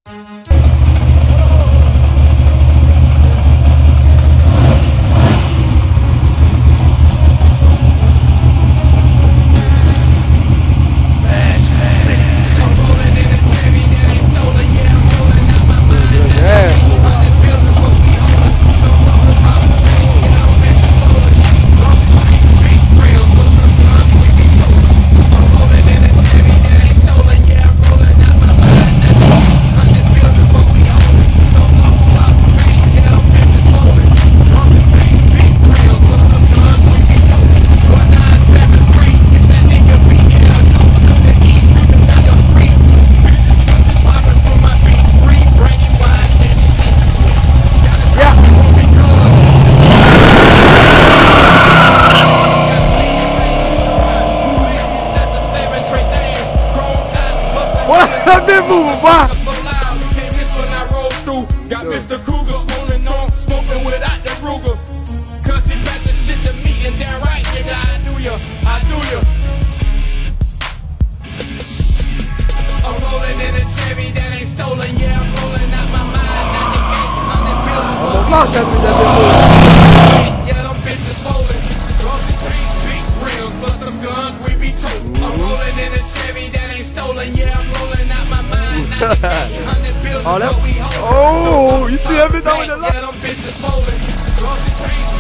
I've been moving, boy. Got Mr. Cougar swollen on, smoking without the Ruger. Cause he back the shit to me, and damn right, nigga, I do ya. I'm rolling in a Chevy that ain't stolen, yeah, I'm rolling out my mind. 98, 100 bills. Yeah, them bitches rolling. Glossy paint, big rims, plus them guns we be toting. I'm rolling in a Chevy that ain't stolen, yeah, I'm rolling out my mind. 98, 100 bills. Oh, you see everything with the light? Yeah, them bitches rolling. Glossy paint.